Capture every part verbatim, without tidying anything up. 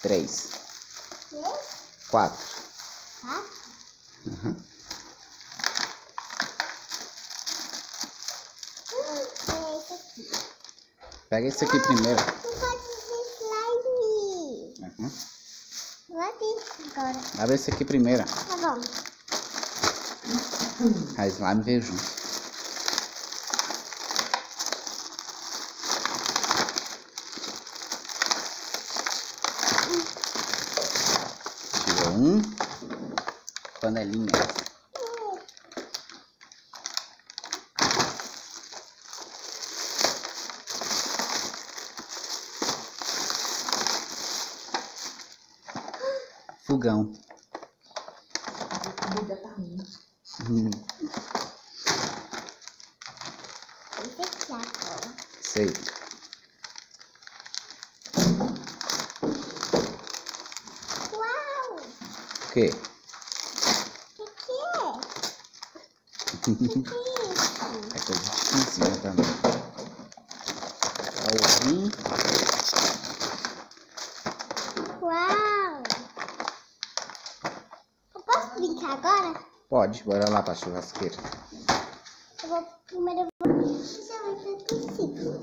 Três. Três? Quatro. Quatro? Uhum. Hum, é esse aqui. Pega esse aqui primeiro. Não pode ser slime. Uhum. Vou abrir agora. Abre esse aqui primeiro. Tá bom. A slime veio junto. Tirou um. Panelinha. Fogão. Comida pra mim. Hum. Esse aqui agora. Sei. Uau! O quê? O que é? O que é isso? É coisa de cozinha também. É o ovinho. Uau! Eu posso brincar agora? Pode, bora lá pra churrasqueira. Eu vou primeiro eu vou chamar para o princípio.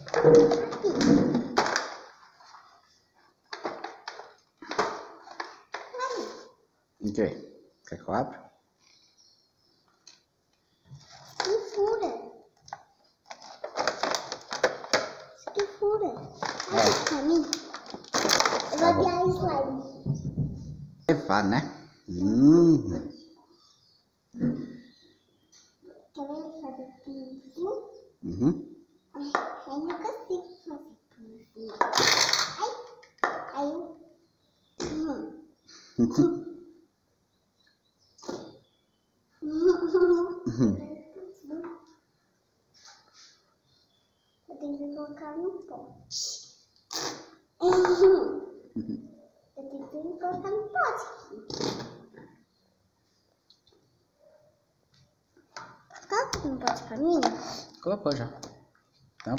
O quê? Quer que eu abra? Que fura. Isso que fura. É. Abre pra mim. Eu Tá vou bom. abrir a slime. Levar, né? Hum. Quer ver fazer piso? Uhum. Ai, eu não consigo fazer piso. Ai, aí eu... Hum. Uhum. Eu tenho que colocar no pote. Eu tenho que colocar no pote aqui. Coloca no pote pra mim? Colocou já. Então,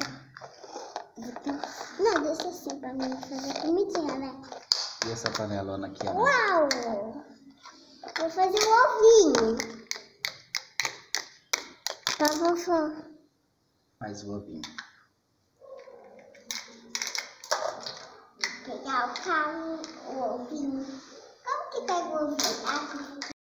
Não, deixa assim pra mim fazer comidinha, né? e essa panelona aqui, ó. Uau! Vou fazer um ovinho. Pra vovó. Mais o ovinho. Pegar o carro, o ovinho. Como que pega o ovinho? Ah,